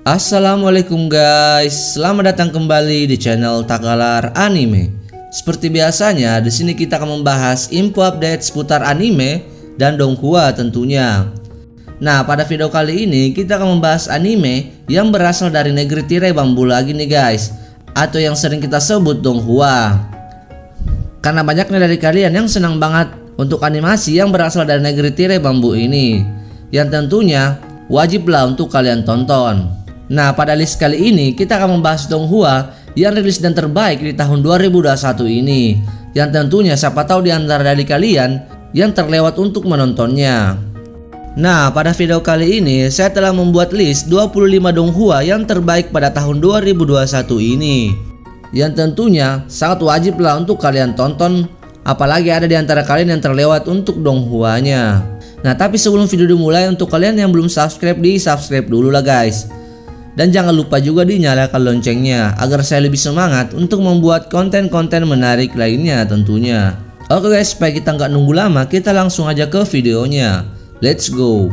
Assalamualaikum guys, selamat datang kembali di channel Takalar Anime. Seperti biasanya, di sini kita akan membahas info update seputar anime dan donghua tentunya. Nah, pada video kali ini kita akan membahas anime yang berasal dari negeri tirai bambu lagi nih guys, atau yang sering kita sebut donghua. Karena banyaknya dari kalian yang senang banget untuk animasi yang berasal dari negeri tirai bambu ini, yang tentunya wajiblah untuk kalian tonton. Nah, pada list kali ini kita akan membahas donghua yang rilis dan terbaik di tahun 2021 ini, yang tentunya siapa tahu di antara dari kalian yang terlewat untuk menontonnya. Nah, pada video kali ini saya telah membuat list 25 donghua yang terbaik pada tahun 2021 ini, yang tentunya sangat wajiblah untuk kalian tonton, apalagi ada di antara kalian yang terlewat untuk donghuanya. Nah, tapi sebelum video dimulai, untuk kalian yang belum subscribe, di subscribe dulu lah guys. Dan jangan lupa juga dinyalakan loncengnya agar saya lebih semangat untuk membuat konten-konten menarik lainnya tentunya. Oke guys, supaya kita nggak nunggu lama, kita langsung aja ke videonya. Let's go.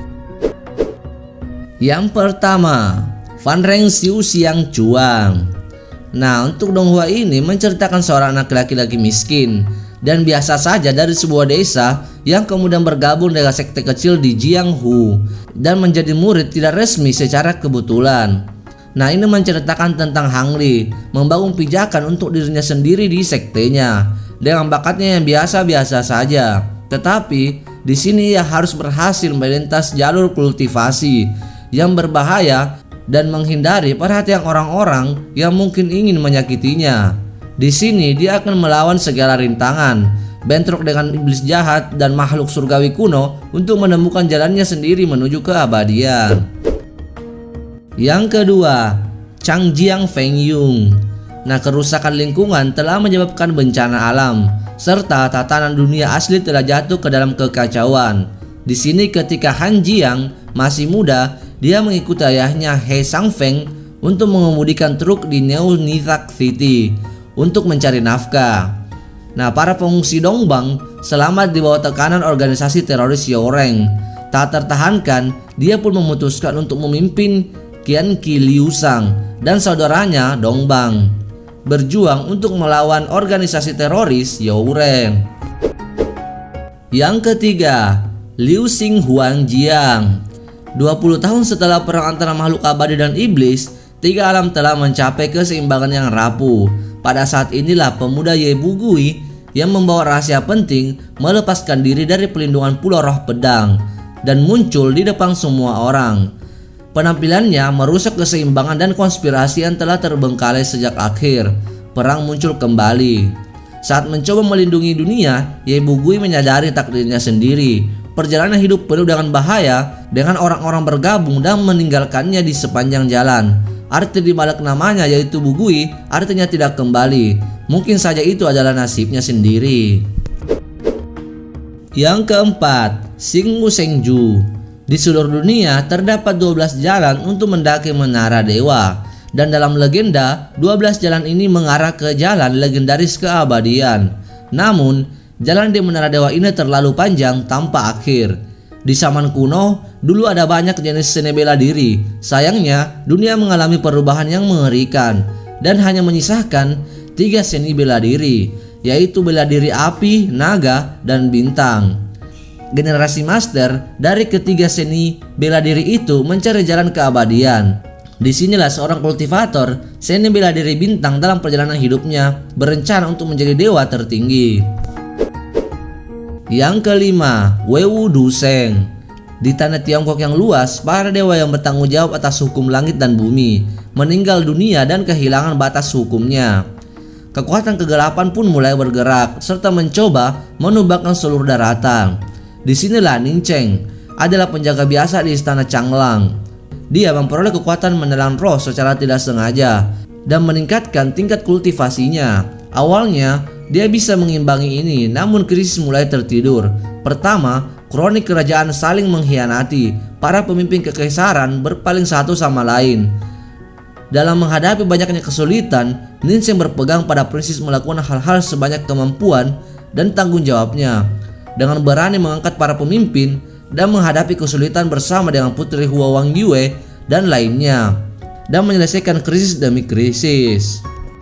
Yang pertama, Fanreng Xiu Xiang Chuang. Nah, untuk donghua ini menceritakan seorang anak laki-laki miskin dan biasa saja dari sebuah desa yang kemudian bergabung dengan sekte kecil di Jianghu dan menjadi murid tidak resmi secara kebetulan. Nah, ini menceritakan tentang Hang Li membangun pijakan untuk dirinya sendiri di sektenya dengan bakatnya yang biasa-biasa saja. Tetapi di sini ia harus berhasil melintas jalur kultivasi yang berbahaya dan menghindari perhatian orang-orang yang mungkin ingin menyakitinya. Di sini dia akan melawan segala rintangan, bentrok dengan iblis jahat dan makhluk surgawi kuno untuk menemukan jalannya sendiri menuju keabadian. Yang kedua, Changjiang Fengyun. Nah, kerusakan lingkungan telah menyebabkan bencana alam serta tatanan dunia asli telah jatuh ke dalam kekacauan. Di sini ketika Han Jiang masih muda, dia mengikuti ayahnya He Sangfeng untuk mengemudikan truk di New Nizak City untuk mencari nafkah. Nah, para pengungsi Dongbang selamat di bawah tekanan organisasi teroris Youreng. Tak tertahankan, dia pun memutuskan untuk memimpin Qianqi Liusang dan saudaranya Dongbang berjuang untuk melawan organisasi teroris Youreng. Yang ketiga, Liu Xing Huangjiang. 20 tahun setelah perang antara makhluk abadi dan iblis, tiga alam telah mencapai keseimbangan yang rapuh. Pada saat inilah pemuda Ye Bugui yang membawa rahasia penting melepaskan diri dari pelindungan Pulau Roh Pedang dan muncul di depan semua orang. Penampilannya merusak keseimbangan dan konspirasi yang telah terbengkalai sejak akhir perang muncul kembali. Saat mencoba melindungi dunia, Ye Bugui menyadari takdirnya sendiri. Perjalanan hidup penuh dengan bahaya dengan orang-orang bergabung dan meninggalkannya di sepanjang jalan. Arti di balik namanya yaitu Bugui artinya tidak kembali. Mungkin saja itu adalah nasibnya sendiri. Yang keempat, Xingmu Shengju. Di seluruh dunia terdapat 12 jalan untuk mendaki menara dewa, dan dalam legenda 12 jalan ini mengarah ke jalan legendaris keabadian. Namun jalan di menara dewa ini terlalu panjang tanpa akhir. Di zaman kuno, dulu ada banyak jenis seni bela diri. Sayangnya, dunia mengalami perubahan yang mengerikan dan hanya menyisakan 3 seni bela diri, yaitu bela diri api, naga, dan bintang. Generasi master dari ketiga seni bela diri itu mencari jalan keabadian. Disinilah seorang kultivator seni bela diri bintang dalam perjalanan hidupnya berencana untuk menjadi dewa tertinggi. Yang kelima, Wewu Duseng. Di tanah Tiongkok yang luas, para dewa yang bertanggung jawab atas hukum langit dan bumi meninggal dunia dan kehilangan batas hukumnya. Kekuatan kegelapan pun mulai bergerak serta mencoba menumbangkan seluruh daratan. Disinilah Ning Cheng adalah penjaga biasa di istana Changlang. Dia memperoleh kekuatan menelan roh secara tidak sengaja dan meningkatkan tingkat kultivasinya. Awalnya dia bisa mengimbangi ini, namun krisis mulai tertidur. Pertama, kronik kerajaan saling mengkhianati. Para pemimpin kekaisaran berpaling satu sama lain. Dalam menghadapi banyaknya kesulitan, Ning Cheng berpegang pada prinsip melakukan hal-hal sebanyak kemampuan dan tanggung jawabnya. Dengan berani mengangkat para pemimpin dan menghadapi kesulitan bersama dengan putri Hua Wang Yue dan lainnya, dan menyelesaikan krisis demi krisis.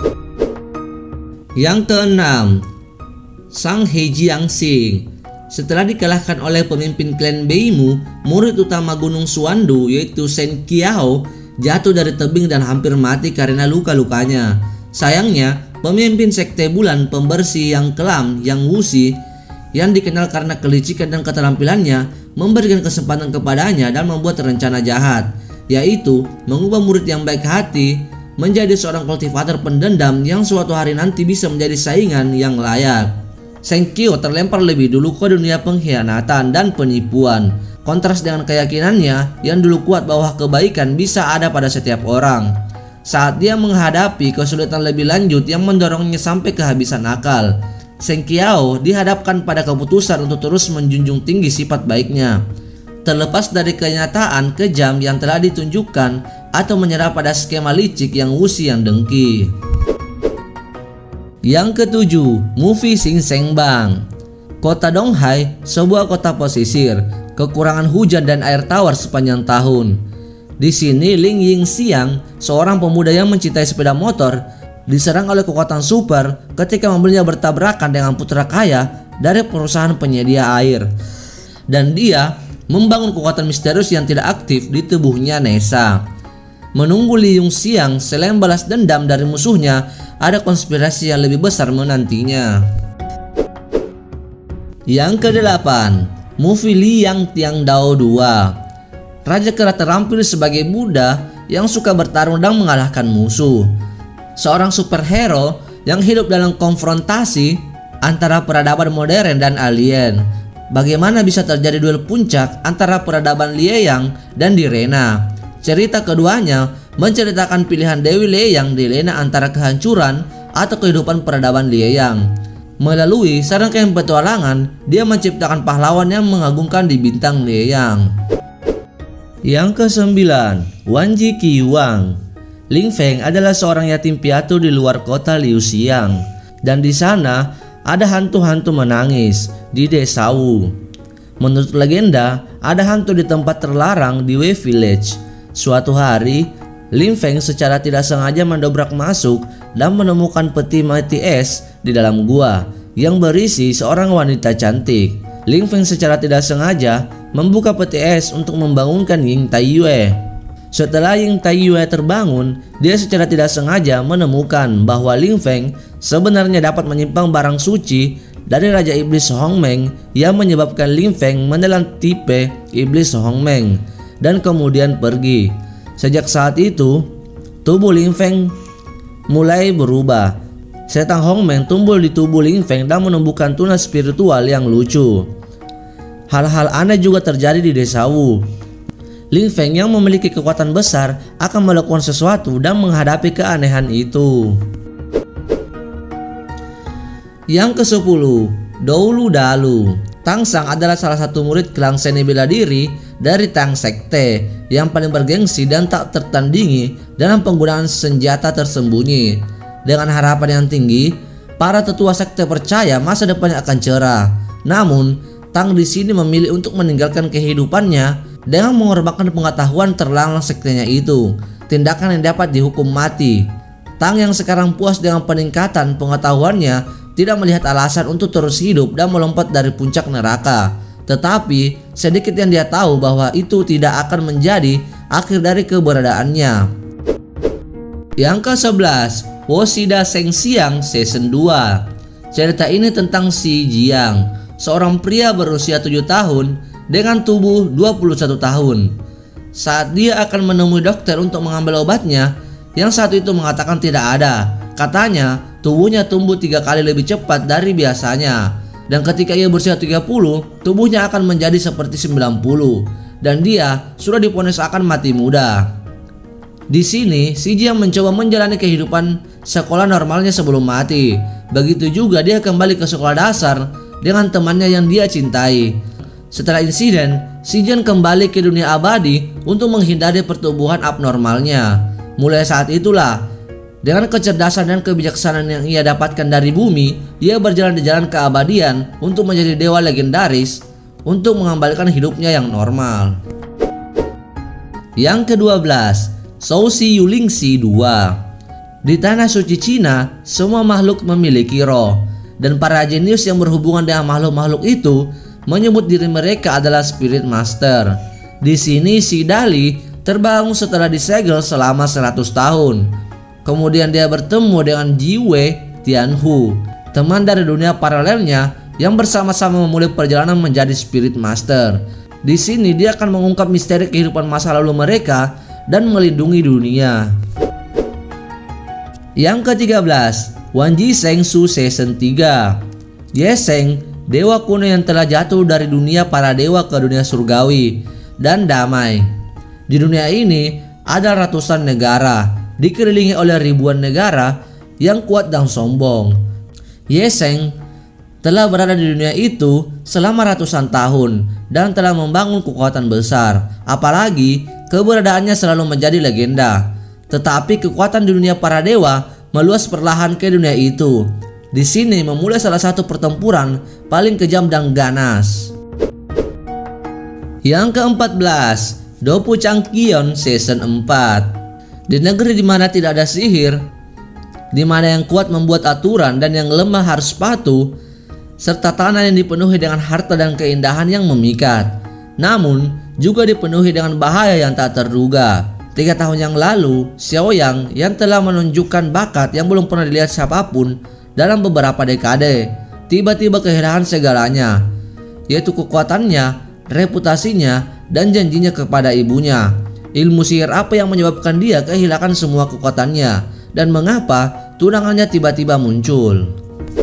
Yang keenam, Sang Hejiangxing. Setelah dikalahkan oleh pemimpin klan Beimu, murid utama Gunung Suandu yaitu Shen Qiao jatuh dari tebing dan hampir mati karena luka-lukanya. Sayangnya, pemimpin sekte bulan pembersih yang kelam, Yang Wuxi, yang dikenal karena kelicikan dan keterampilannya, memberikan kesempatan kepadanya dan membuat rencana jahat, yaitu mengubah murid yang baik hati menjadi seorang kultivator pendendam yang suatu hari nanti bisa menjadi saingan yang layak. Shen Qiao terlempar lebih dulu ke dunia pengkhianatan dan penipuan, kontras dengan keyakinannya yang dulu kuat bahwa kebaikan bisa ada pada setiap orang. Saat dia menghadapi kesulitan lebih lanjut yang mendorongnya sampai kehabisan akal, Shen Qiao dihadapkan pada keputusan untuk terus menjunjung tinggi sifat baiknya, terlepas dari kenyataan kejam yang telah ditunjukkan atau menyerah pada skema licik Yang Wuxi yang dengki. Yang ketujuh, Movie Xing Sheng Bang. Kota Donghai, sebuah kota pesisir, kekurangan hujan dan air tawar sepanjang tahun. Di sini Ling Yingxiang, seorang pemuda yang mencintai sepeda motor, diserang oleh kekuatan super ketika mobilnya bertabrakan dengan putra kaya dari perusahaan penyedia air. Dan dia membangun kekuatan misterius yang tidak aktif di tubuhnya Nessa. Menunggu Li Yingxiang selain balas dendam dari musuhnya, ada konspirasi yang lebih besar menantinya. Yang kedelapan, Movie Liang Tiang Dao 2. Raja Kera terampil sebagai Buddha yang suka bertarung dan mengalahkan musuh. Seorang superhero yang hidup dalam konfrontasi antara peradaban modern dan alien. Bagaimana bisa terjadi duel puncak antara peradaban Lieyang dan Direna? Cerita keduanya menceritakan pilihan Dewi Lieyang dilema antara kehancuran atau kehidupan peradaban Lieyang. Melalui serangkaian petualangan, dia menciptakan pahlawan yang mengagumkan di bintang Lieyang. Yang kesembilan, Wanji Qiwang. Ling Feng adalah seorang yatim piatu di luar kota Liuxiang, dan di sana ada hantu-hantu menangis di desa Wu. Menurut legenda, ada hantu di tempat terlarang di Wei Village. Suatu hari, Ling Feng secara tidak sengaja mendobrak masuk dan menemukan peti mati es di dalam gua yang berisi seorang wanita cantik. Ling Feng secara tidak sengaja membuka peti es untuk membangunkan Ying Taiyue. Setelah Ying Taiyue terbangun, dia secara tidak sengaja menemukan bahwa Ling Feng sebenarnya dapat menyimpan barang suci dari Raja Iblis Hongmeng yang menyebabkan Ling Feng menelan tipe Iblis Hongmeng dan kemudian pergi. Sejak saat itu, tubuh Ling Feng mulai berubah. Setan Hongmeng tumbuh di tubuh Ling Feng dan menumbuhkan tunas spiritual yang lucu. Hal-hal aneh juga terjadi di desa Wu. Ling Feng yang memiliki kekuatan besar akan melakukan sesuatu dan menghadapi keanehan itu. Yang ke-10, Doulu Dalu. Tang Sang adalah salah satu murid kelang seni bela diri dari Tang Sekte yang paling bergengsi dan tak tertandingi dalam penggunaan senjata tersembunyi. Dengan harapan yang tinggi, para tetua sekte percaya masa depannya akan cerah. Namun, Tang di sini memilih untuk meninggalkan kehidupannya dengan mengorbankan pengetahuan terlarang sektenya itu, tindakan yang dapat dihukum mati. Tang yang sekarang puas dengan peningkatan pengetahuannya tidak melihat alasan untuk terus hidup dan melompat dari puncak neraka. Tetapi sedikit yang dia tahu bahwa itu tidak akan menjadi akhir dari keberadaannya. Yang ke-11, Woshida Shengxiang Season 2. Cerita ini tentang Shi Jiang, seorang pria berusia 7 tahun dengan tubuh 21 tahun. Saat dia akan menemui dokter untuk mengambil obatnya, yang satu itu mengatakan tidak ada. Katanya tubuhnya tumbuh 3 kali lebih cepat dari biasanya, dan ketika ia berusia 30, tubuhnya akan menjadi seperti 90, dan dia sudah divonis akan mati muda. Di sini, Shi Jiang mencoba menjalani kehidupan sekolah normalnya sebelum mati. Begitu juga dia kembali ke sekolah dasar dengan temannya yang dia cintai. Setelah insiden, Shi Jiang kembali ke dunia abadi untuk menghindari pertumbuhan abnormalnya. Mulai saat itulah, dengan kecerdasan dan kebijaksanaan yang ia dapatkan dari bumi, dia berjalan di jalan keabadian untuk menjadi dewa legendaris untuk mengembalikan hidupnya yang normal. Yang ke-12, Souci Yulingxi 2. Di tanah suci Cina, semua makhluk memiliki roh, dan para jenius yang berhubungan dengan makhluk-makhluk itu menyebut diri mereka adalah Spirit Master. Di sini si Dali terbangun setelah disegel selama 100 tahun. Kemudian dia bertemu dengan Jiwei Tianhu, teman dari dunia paralelnya yang bersama-sama memulai perjalanan menjadi Spirit Master. Di sini dia akan mengungkap misteri kehidupan masa lalu mereka dan melindungi dunia. Yang ke-13, Wanji Sheng Su Season 3. Ye Sheng, dewa kuno yang telah jatuh dari dunia para dewa ke dunia surgawi dan damai. Di dunia ini ada ratusan negara, dikelilingi oleh ribuan negara yang kuat dan sombong. Ye Sheng telah berada di dunia itu selama ratusan tahun dan telah membangun kekuatan besar. Apalagi keberadaannya selalu menjadi legenda. Tetapi kekuatan di dunia para dewa meluas perlahan ke dunia itu. Di sini memulai salah satu pertempuran paling kejam dan ganas. Yang ke-14, Dopu Changqion Season 4. Di negeri di mana tidak ada sihir, di mana yang kuat membuat aturan dan yang lemah harus patuh, serta tanah yang dipenuhi dengan harta dan keindahan yang memikat, namun juga dipenuhi dengan bahaya yang tak terduga. 3 tahun yang lalu, Xiaoyang yang telah menunjukkan bakat yang belum pernah dilihat siapapun dalam beberapa dekade, tiba-tiba kehilangan segalanya, yaitu kekuatannya, reputasinya, dan janjinya kepada ibunya. Ilmu sihir apa yang menyebabkan dia kehilangan semua kekuatannya, dan mengapa tunangannya tiba-tiba muncul?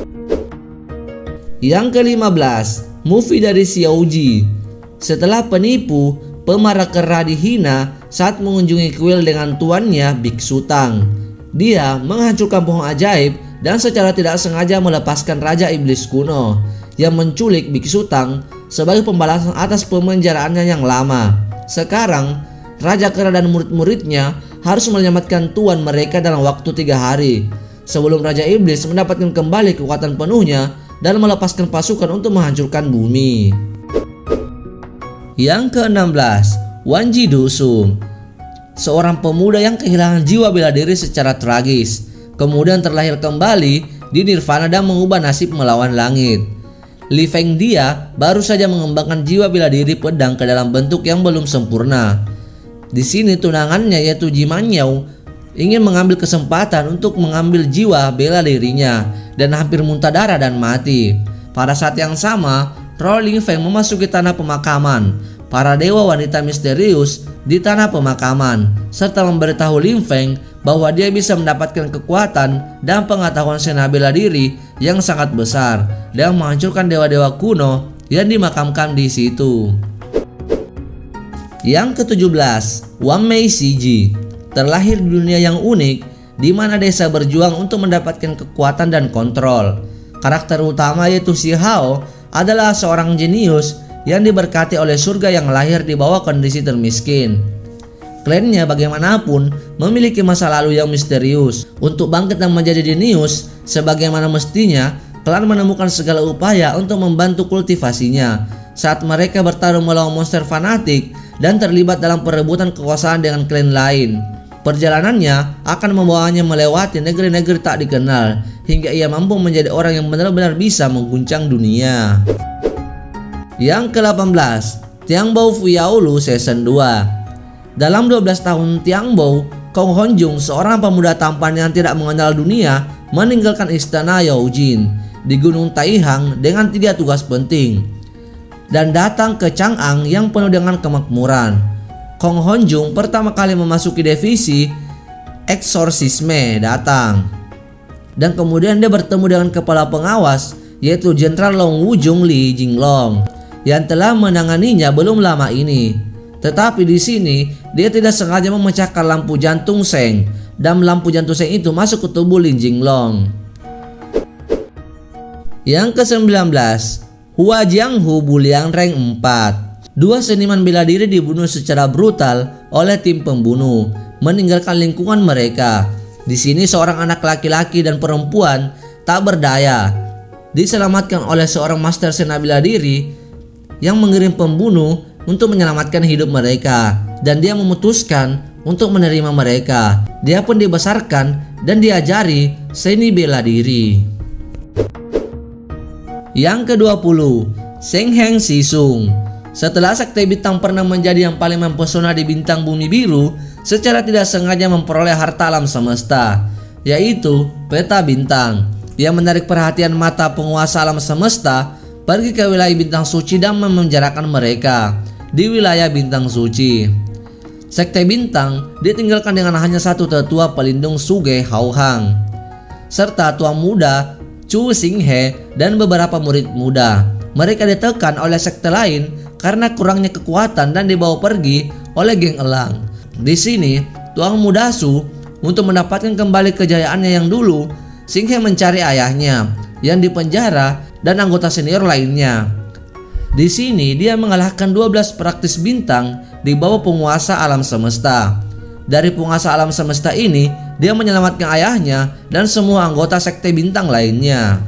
Yang ke-15, movie dari Xiaoji. Setelah penipu, pemarah kera dihina saat mengunjungi kuil dengan tuannya Biksu Tang. Dia menghancurkan pohon ajaib dan secara tidak sengaja melepaskan Raja Iblis kuno yang menculik Biksu Tang sebagai pembalasan atas pemenjaraannya yang lama. Sekarang, Raja Kera dan murid-muridnya harus menyelamatkan tuan mereka dalam waktu 3 hari sebelum Raja Iblis mendapatkan kembali kekuatan penuhnya dan melepaskan pasukan untuk menghancurkan bumi. Yang ke-16, Wanji Dusung. Seorang pemuda yang kehilangan jiwa bela diri secara tragis, kemudian terlahir kembali di Nirvana dan mengubah nasib melawan langit. Li Feng dia baru saja mengembangkan jiwa bela diri pedang ke dalam bentuk yang belum sempurna. Di sini tunangannya yaitu Ji Manyao ingin mengambil kesempatan untuk mengambil jiwa bela dirinya dan hampir muntah darah dan mati. Pada saat yang sama, roh Li Feng memasuki tanah pemakaman para dewa wanita misterius di tanah pemakaman, serta memberitahu Li Feng bahwa dia bisa mendapatkan kekuatan dan pengetahuan sena bela diri yang sangat besar dan menghancurkan dewa-dewa kuno yang dimakamkan di situ. Yang ke-17, Wang Mei Siji. Terlahir di dunia yang unik di mana desa berjuang untuk mendapatkan kekuatan dan kontrol. Karakter utama yaitu Si Hao adalah seorang jenius yang diberkati oleh surga yang lahir di bawah kondisi termiskin. Klannya bagaimanapun memiliki masa lalu yang misterius. Untuk bangkit dan menjadi jenius sebagaimana mestinya, klan menemukan segala upaya untuk membantu kultivasinya saat mereka bertarung melawan monster fanatik dan terlibat dalam perebutan kekuasaan dengan klan lain. Perjalanannya akan membawanya melewati negeri-negeri tak dikenal hingga ia mampu menjadi orang yang benar-benar bisa mengguncang dunia. Yang ke-18, Tiangbao Fuyaolu Season 2. Dalam 12 tahun Tiangbao, Kong Honjung, seorang pemuda tampan yang tidak mengenal dunia, meninggalkan istana Yaojin di Gunung Taihang dengan 3 tugas penting dan datang ke Chang'an yang penuh dengan kemakmuran. Kong Honjung pertama kali memasuki divisi eksorsisme datang, dan kemudian dia bertemu dengan kepala pengawas yaitu Jenderal Long Wujung Li Jinglong yang telah menanganinya belum lama ini. Tetapi di sini dia tidak sengaja memecahkan lampu jantung Seng dan lampu jantung Seng itu masuk ke tubuh Lin Jinglong. Yang ke-19, Hua Jianghu Buliang Rank 4. 2 seniman bela diri dibunuh secara brutal oleh tim pembunuh, meninggalkan lingkungan mereka. Di sini seorang anak laki-laki dan perempuan tak berdaya diselamatkan oleh seorang master sena bela diri yang mengirim pembunuh untuk menyelamatkan hidup mereka. dan dia memutuskan untuk menerima mereka. Dia pun dibesarkan dan diajari seni bela diri. Yang ke-20, Seng Heng Sisung. Setelah Sekte Bintang pernah menjadi yang paling mempesona di bintang bumi biru, secara tidak sengaja memperoleh harta alam semesta, yaitu peta bintang, yang menarik perhatian mata penguasa alam semesta pergi ke wilayah bintang suci dan memenjarakan mereka di wilayah bintang suci. Sekte Bintang ditinggalkan dengan hanya satu tetua pelindung Suge Hauhang, serta tuan muda Chu Xinghe dan beberapa murid muda. Mereka ditekan oleh sekte lain karena kurangnya kekuatan dan dibawa pergi oleh geng elang. Di sini, tuan muda Su untuk mendapatkan kembali kejayaannya yang dulu, Xinghe mencari ayahnya yang dipenjara dan anggota senior lainnya. Di sini dia mengalahkan 12 praktis bintang di bawah penguasa alam semesta. Dari penguasa alam semesta ini, dia menyelamatkan ayahnya dan semua anggota sekte bintang lainnya.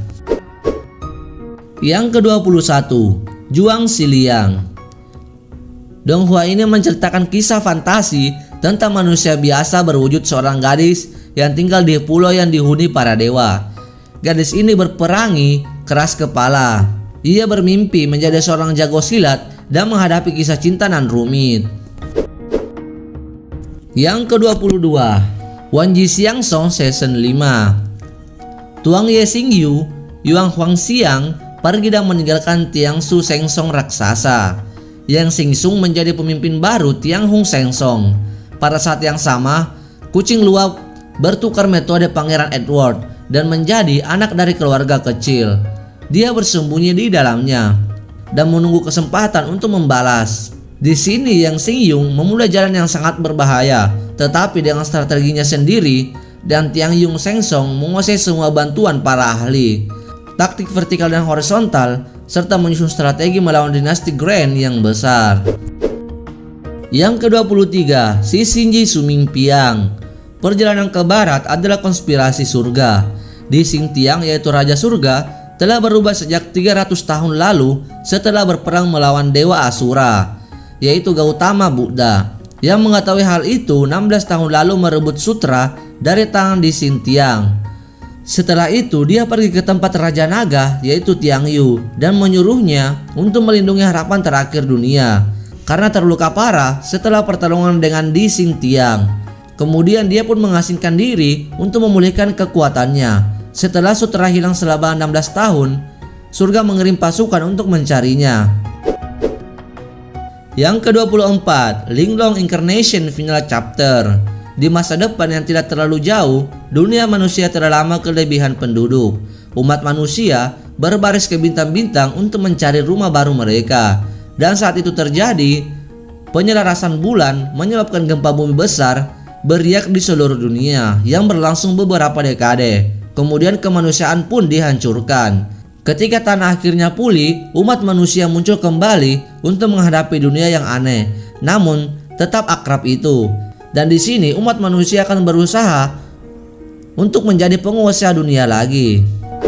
Yang ke-21, Juang Siliang. Donghua ini menceritakan kisah fantasi tentang manusia biasa berwujud seorang gadis yang tinggal di pulau yang dihuni para dewa. Gadis ini berperangi keras kepala. Ia bermimpi menjadi seorang jago silat dan menghadapi kisah cinta nan rumit. Yang ke-22, Wanji Xiang Song Season 5. Tuang Ye Xingyu, Yuang Huangxiang pergi dan meninggalkan Tiang Su Sengsong raksasa. Yang Xingsung menjadi pemimpin baru Tiang Hung Sengsong. Pada saat yang sama, kucing luwak bertukar metode Pangeran Edward dan menjadi anak dari keluarga kecil. Dia bersembunyi di dalamnya dan menunggu kesempatan untuk membalas. Di sini Yang Xingyung memulai jalan yang sangat berbahaya, tetapi dengan strateginya sendiri, dan Tiang Yung Sengsong menguasai semua bantuan para ahli, taktik vertikal dan horizontal, serta menyusun strategi melawan dinasti Grand yang besar. Yang ke-23, Si Xinji Suming Piang. Perjalanan ke barat adalah konspirasi surga. Di Xingtiang, yaitu Raja Surga, telah berubah sejak 300 tahun lalu setelah berperang melawan Dewa Asura, yaitu Gautama Buddha. Yang mengetahui hal itu 16 tahun lalu merebut sutra dari tangan di Xingtiang. Setelah itu dia pergi ke tempat Raja Naga, yaitu Tiang Yu, dan menyuruhnya untuk melindungi harapan terakhir dunia karena terluka parah setelah pertarungan dengan Di Xingtiang. Kemudian dia pun mengasingkan diri untuk memulihkan kekuatannya. Setelah sutra hilang selama 16 tahun, surga mengirim pasukan untuk mencarinya. Yang ke-24, Linglong Incarnation Final Chapter. Di masa depan yang tidak terlalu jauh, dunia manusia telah lama kelebihan penduduk. Umat manusia berbaris ke bintang-bintang untuk mencari rumah baru mereka. Dan saat itu terjadi, penyelarasan bulan menyebabkan gempa bumi besar beriak di seluruh dunia yang berlangsung beberapa dekade. Kemudian kemanusiaan pun dihancurkan. Ketika tanah akhirnya pulih, umat manusia muncul kembali untuk menghadapi dunia yang aneh, namun tetap akrab itu. Dan di sini umat manusia akan berusaha untuk menjadi penguasa dunia lagi.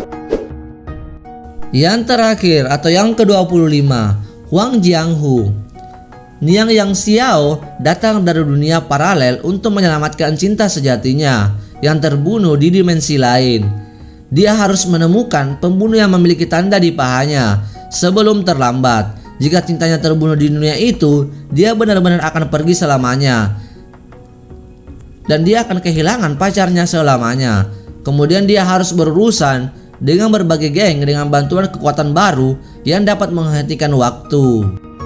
Yang terakhir atau yang ke-25, Huang Jianghu. Niang Yang Xiao datang dari dunia paralel untuk menyelamatkan cinta sejatinya yang terbunuh di dimensi lain. Dia harus menemukan pembunuh yang memiliki tanda di pahanya sebelum terlambat. Jika cintanya terbunuh di dunia itu, dia benar-benar akan pergi selamanya. Dan dia akan kehilangan pacarnya selamanya. Kemudian dia harus berurusan dengan berbagai geng dengan bantuan kekuatan baru yang dapat menghentikan waktu.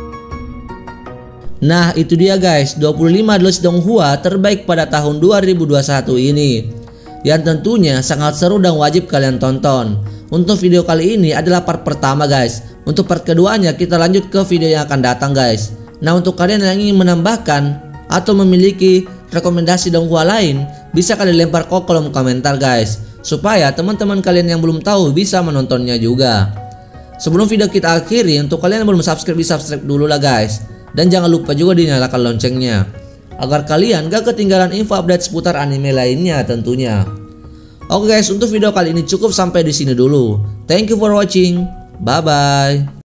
Nah, itu dia guys, 25 Dles Donghua terbaik pada tahun 2021 ini, yang tentunya sangat seru dan wajib kalian tonton. Untuk video kali ini adalah part pertama guys. Untuk part keduanya kita lanjut ke video yang akan datang guys. Nah, untuk kalian yang ingin menambahkan atau memiliki rekomendasi Donghua lain, bisa kalian lempar ke kolom komentar guys, supaya teman-teman kalian yang belum tahu bisa menontonnya juga. Sebelum video kita akhiri, untuk kalian yang belum subscribe, di subscribe dulu lah guys. Dan jangan lupa juga dinyalakan loncengnya, agar kalian gak ketinggalan info update seputar anime lainnya tentunya. Oke guys, untuk video kali ini cukup sampai di sini dulu. Thank you for watching. Bye bye.